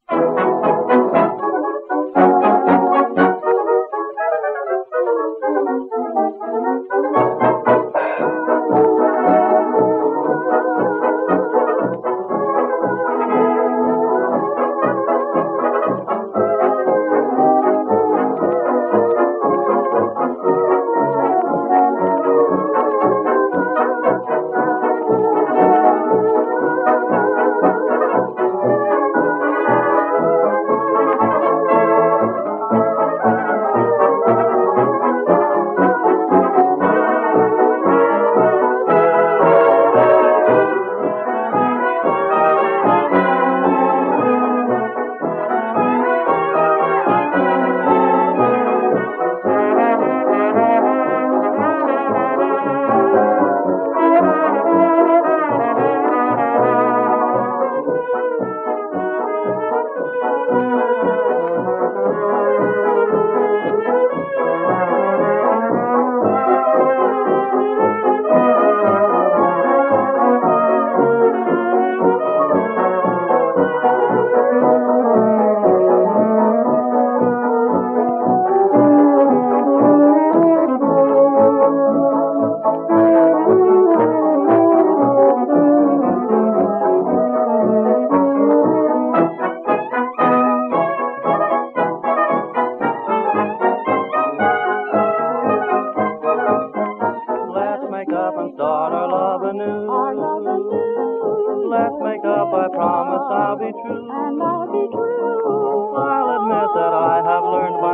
Let's make up, I promise I'll be true. And I'll be true. I'll admit that I have learned my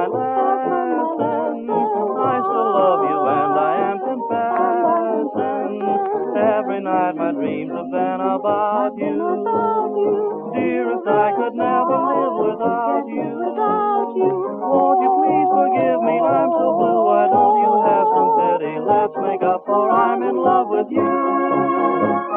lesson. I still love you and I am confessing. Every night my dreams have been about you. Dearest, I could never live without you. Won't you please forgive me? I'm so blue. Why don't you have some pity? Let's make up, for I'm in love with you.